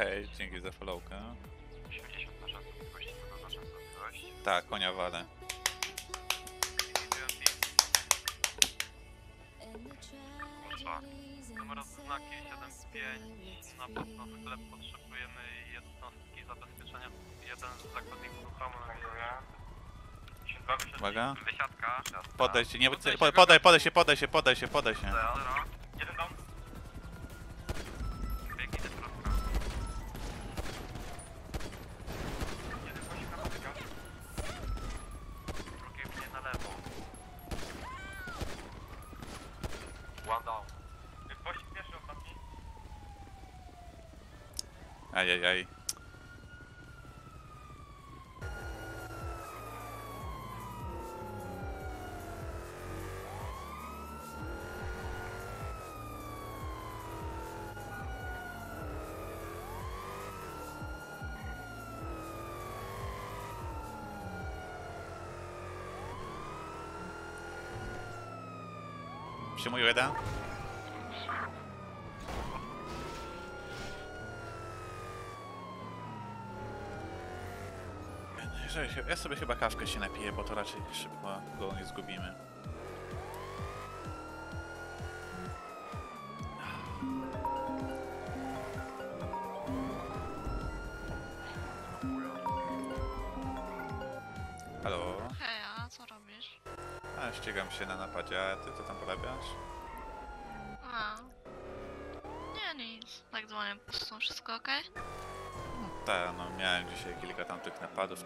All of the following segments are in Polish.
Hej, dzięki za followkę. 80 na częstotliwości, co to za częstotliwość? Tak, konia walę. Kurwa. Numer oznaki 75, na pewno sklep potrzebujemy jednostki zabezpieczenia. Jeden z zakładników ruchomu na Uwaga. Wysiadka. Podaj się, nie, podaj się. Zero. Jeden dom. Biegi do środka. Jeden kozik na potyka. Drugi mnie na lewo. One down. Pościg pierwszy ostatni. Ajajaj. Przyjmuję jeden. Ja sobie chyba kawkę się napiję, bo to raczej szybko go nie zgubimy. Halo? Hej, a co robisz? A, ścigam się na napadzie, a ty co tam porabiasz? A. Nie, nic. Tak dzwonię po prostu. Wszystko okej? Tak, no miałem dzisiaj kilka tamtych napadów.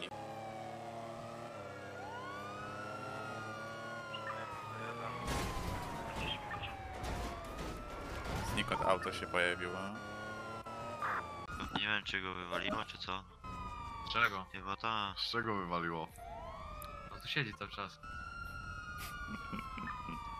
Znikąd auto się pojawiło. Nie wiem czy go wywaliło czy co? Z czego? Chyba ta. Z czego wywaliło? No tu siedzi cały czas.